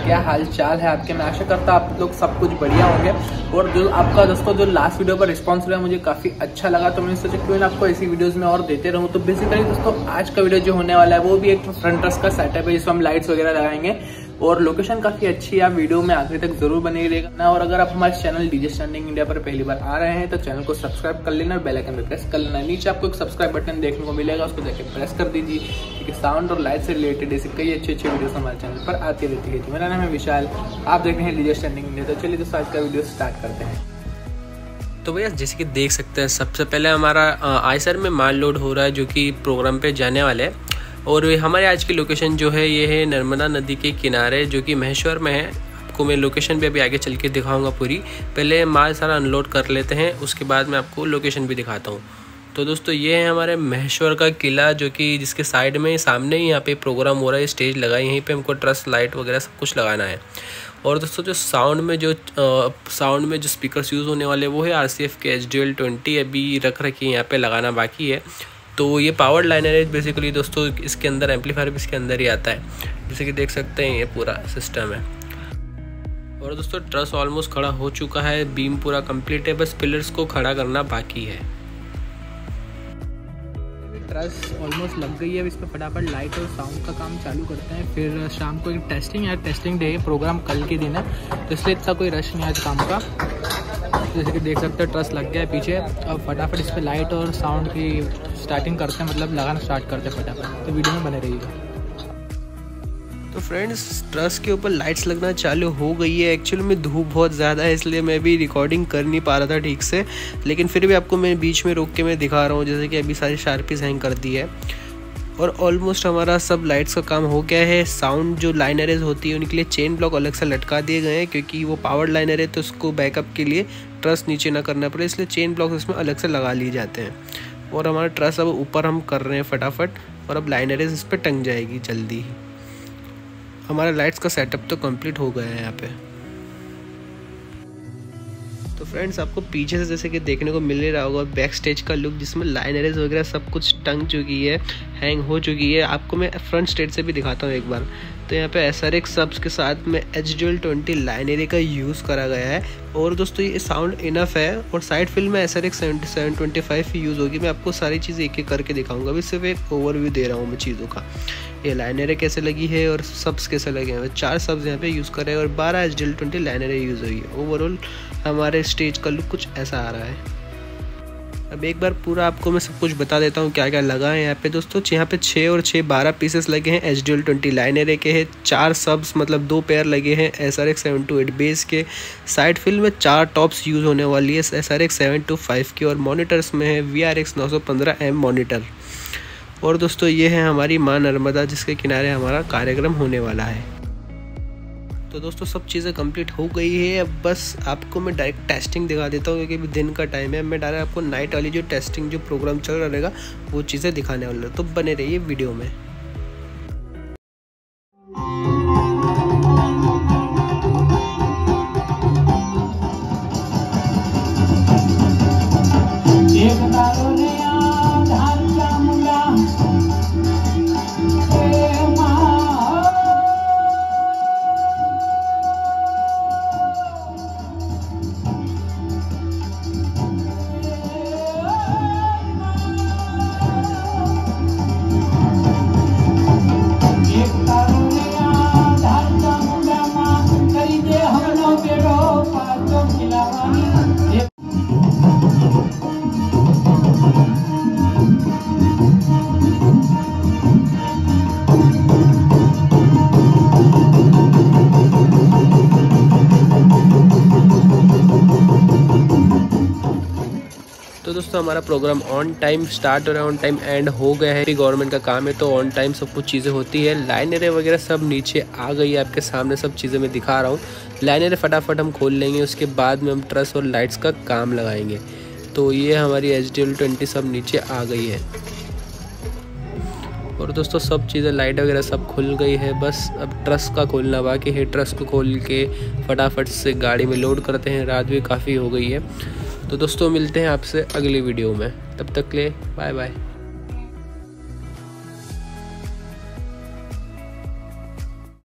क्या हाल चाल है आपके। मैं आशा करता हूँ आप लोग सब कुछ बढ़िया होंगे। और जो आपका दोस्तों जो लास्ट वीडियो पर रिस्पांस रहा मुझे काफ़ी अच्छा लगा, तो मैंने सोचा क्यों ना आपको ऐसी वीडियोस में और देते रहूँ। तो बेसिकली दोस्तों आज का वीडियो जो होने वाला है वो भी एक फ्रंट ट्रस का सेटअप है जिसमें हम लाइट्स वगैरह लगाएंगे और लोकेशन काफ़ी अच्छी है। आप वीडियो में आखिर तक जरूर बने रहिएगा। और अगर आप हमारे चैनल डीजे स्टैंडिंग इंडिया पर पहली बार आ रहे हैं तो चैनल को सब्सक्राइब कर लेना और बेल आइकन पे प्रेस कर लेना। नीचे आपको एक सब्सक्राइब बटन देखने को मिलेगा, उसको जाके प्रेस कर दीजिए क्योंकि साउंड और लाइट से रिलेटेड ऐसे कई अच्छे वीडियोस हमारे चैनल पर आती रहती है। मेरा नाम है विशाल, आप देख रहे हैं डीजे स्टैंडिंग इंडिया। तो चलिए दोस्तों आज का वीडियो स्टार्ट करते हैं। तो भैया जैसे कि देख सकते हैं सबसे पहले हमारा आयसर में माल लोड हो रहा है जो कि प्रोग्राम पे जाने वाले हैं। और हमारे आज की लोकेशन जो है ये है नर्मदा नदी के किनारे जो कि महेश्वर में है। आपको मैं लोकेशन भी अभी आगे चल के दिखाऊंगा पूरी। पहले माल सारा अनलोड कर लेते हैं, उसके बाद मैं आपको लोकेशन भी दिखाता हूँ। तो दोस्तों ये है हमारे महेश्वर का किला जो कि जिसके साइड में सामने ही यहाँ पे प्रोग्राम हो रहा है, स्टेज लगाई, यहीं पे हमको ट्रस लाइट वगैरह सब कुछ लगाना है। और दोस्तों जो साउंड में जो स्पीकर्स यूज़ होने वाले वो है RCF के HDL20 अभी रख रखी है, यहाँ पे लगाना बाकी है। तो ये पावर लाइनर है बेसिकली दोस्तों, इसके अंदर एम्पलीफायर भी इसके अंदर ही आता है, जैसे कि देख सकते हैं ये पूरा सिस्टम है। और दोस्तों ट्रस ऑलमोस्ट खड़ा हो चुका है, बीम पूरा कंप्लीट है, बस पिलर्स को खड़ा करना बाकी है। ट्रस ऑलमोस्ट लग गई है, अब इस पर फटाफट लाइट और साउंड का काम चालू करते हैं। फिर शाम को एक टेस्टिंग डे है, प्रोग्राम कल के दिन है तो इसलिए इतना कोई रश नहीं है आज काम का। जैसे कि देख सकते हैं ट्रस लग गया है पीछे। अब फटाफट इस पर लाइट और साउंड की स्टार्टिंग करते हैं, मतलब लगाना स्टार्ट करते हैं फटाफट। तो वीडियो में बने रहिएगा। तो फ्रेंड्स ट्रस के ऊपर लाइट्स लगना चालू हो गई है। एक्चुअली में धूप बहुत ज़्यादा है इसलिए मैं भी रिकॉर्डिंग कर नहीं पा रहा था ठीक से, लेकिन फिर भी आपको मैं बीच में रोक के मैं दिखा रहा हूँ। जैसे कि अभी सारी शार्पीज हैंग कर दी है और ऑलमोस्ट हमारा सब लाइट्स का काम हो गया है। साउंड जो लाइनरेज होती है उनके लिए चेन ब्लॉक अलग से लटका दिए गए हैं क्योंकि वो पावर लाइनर है तो उसको बैकअप के लिए ट्रस नीचे ना करना पड़े, इसलिए चेन ब्लॉक इसमें अलग से लगा लिए जाते हैं। और हमारा ट्रस अब ऊपर हम कर रहे हैं फटाफट और अब लाइनरेज इस पर टंग जाएगी जल्दी ही। हमारा लाइट्स का सेटअप तो कंप्लीट हो गया है यहाँ पे। तो फ्रेंड्स आपको पीछे से जैसे कि देखने को मिल रहा होगा बैक स्टेज का लुक जिसमें लाइनरेज वगैरह सब कुछ टंग चुकी है, हैंग हो चुकी है। आपको मैं फ्रंट स्टेज से भी दिखाता हूँ एक बार। तो यहाँ पे SRX सब्स के साथ में HDL20 लाइनरे का यूज़ करा गया है। और दोस्तों ये साउंड इनफ है और साइड फिल में SRX 7725 यूज़ होगी। मैं आपको सारी चीज़ें एक एक करके दिखाऊंगा, अभी सिर्फ एक ओवरव्यू दे रहा हूँ मैं चीज़ों का। ये लाइनरे कैसे लगी है और सब्स कैसे लगे हैं। 4 सब्स यहाँ पे यूज़ कर रहे हैं और 12 HDL20 लाइनरे यूज़ हुई है। ओवरऑल हमारे स्टेज का लुक कुछ ऐसा आ रहा है। अब एक बार पूरा आपको मैं सब कुछ बता देता हूँ क्या क्या लगा है यहाँ पे दोस्तों। यहाँ पे 6 और 6 12 पीसेस लगे हैं HDL20 लाइनरे के हैं। 4 सब्स मतलब 2 पेयर लगे हैं SRX 728 बेस के। साइड फिल में 4 टॉप्स यूज़ होने वाली है SRX 725 की और मॉनिटर्स में है VRX 915M मॉनिटर। और दोस्तों ये है हमारी माँ नर्मदा जिसके किनारे हमारा कार्यक्रम होने वाला है। तो दोस्तों सब चीज़ें कंप्लीट हो गई है। अब बस आपको मैं डायरेक्ट टेस्टिंग दिखा देता हूँ क्योंकि दिन का टाइम है। मैं डायरेक्ट आपको नाइट वाली जो टेस्टिंग जो प्रोग्राम चल रहा रहेगा वो चीज़ें दिखाने वाला है, तो बने रहिए वीडियो में। तो दोस्तों हमारा प्रोग्राम ऑन टाइम स्टार्ट और ऑन टाइम एंड हो गया है। गवर्नमेंट का काम है तो ऑन टाइम सब कुछ चीज़ें होती है। लाइनरें वगैरह सब नीचे आ गई है, आपके सामने सब चीज़ें मैं दिखा रहा हूँ। लाइनरें फटाफट हम खोल लेंगे, उसके बाद में हम ट्रस और लाइट्स का काम लगाएंगे। तो ये हमारी HDL20 सब नीचे आ गई है। और दोस्तों सब चीज़ें लाइट वगैरह सब खुल गई है, बस अब ट्रस का खोलना बाकी है। ट्रस को खोल के फटाफट से गाड़ी में लोड करते हैं, रात भी काफ़ी हो गई है। तो दोस्तों मिलते हैं आपसे अगली वीडियो में, तब तक के लिए बाय बाय।